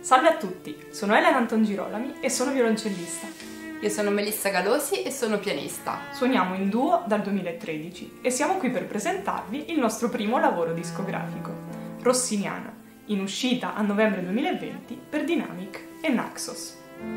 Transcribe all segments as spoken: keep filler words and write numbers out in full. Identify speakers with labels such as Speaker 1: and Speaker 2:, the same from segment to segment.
Speaker 1: Salve a tutti, sono Elena Anton Girolami e sono violoncellista.
Speaker 2: Io sono Melissa Galosi e sono pianista.
Speaker 1: Suoniamo in duo dal duemilatredici e siamo qui per presentarvi il nostro primo lavoro discografico, Rossiniana, in uscita a novembre duemilaventi per Dynamic e Naxos.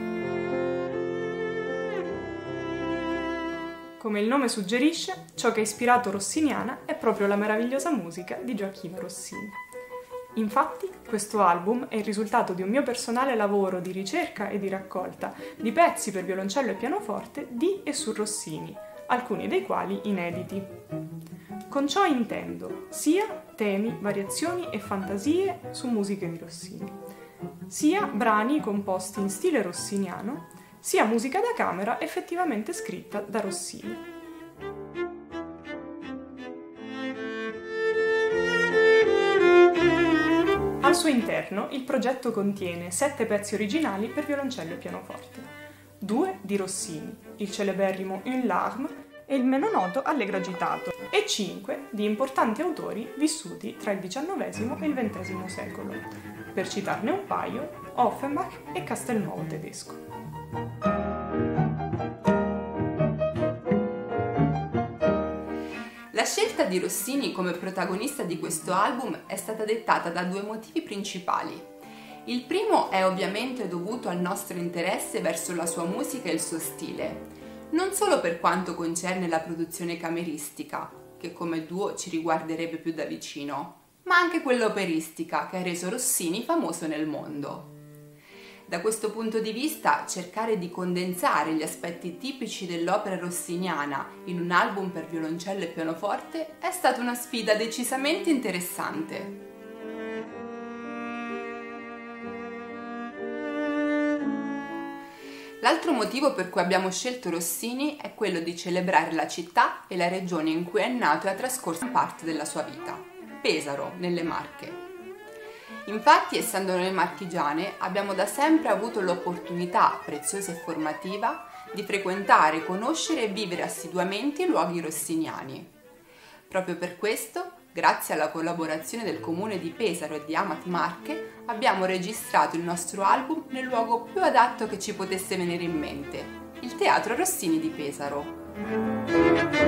Speaker 1: Come il nome suggerisce, ciò che ha ispirato Rossiniana è proprio la meravigliosa musica di Gioachino Rossini. Infatti, questo album è il risultato di un mio personale lavoro di ricerca e di raccolta di pezzi per violoncello e pianoforte di e su Rossini, alcuni dei quali inediti. Con ciò intendo sia temi, variazioni e fantasie su musiche di Rossini, sia brani composti in stile rossiniano, sia musica da camera effettivamente scritta da Rossini. Al suo interno il progetto contiene sette pezzi originali per violoncello e pianoforte, due di Rossini, il celeberrimo Une larme e il meno noto Allegro agitato, e cinque di importanti autori vissuti tra il diciannovesimo e il ventesimo secolo, per citarne un paio, Offenbach e Castelnuovo tedesco.
Speaker 2: La scelta di Rossini come protagonista di questo album è stata dettata da due motivi principali. Il primo è ovviamente dovuto al nostro interesse verso la sua musica e il suo stile, non solo per quanto concerne la produzione cameristica, che come duo ci riguarderebbe più da vicino, ma anche quella operistica che ha reso Rossini famoso nel mondo. Da questo punto di vista, cercare di condensare gli aspetti tipici dell'opera rossiniana in un album per violoncello e pianoforte è stata una sfida decisamente interessante. L'altro motivo per cui abbiamo scelto Rossini è quello di celebrare la città e la regione in cui è nato e ha trascorso parte della sua vita, Pesaro, nelle Marche. Infatti, essendo noi marchigiane, abbiamo da sempre avuto l'opportunità, preziosa e formativa, di frequentare, conoscere e vivere assiduamente i luoghi rossiniani. Proprio per questo, grazie alla collaborazione del comune di Pesaro e di Amati Marche, abbiamo registrato il nostro album nel luogo più adatto che ci potesse venire in mente, il Teatro Rossini di Pesaro.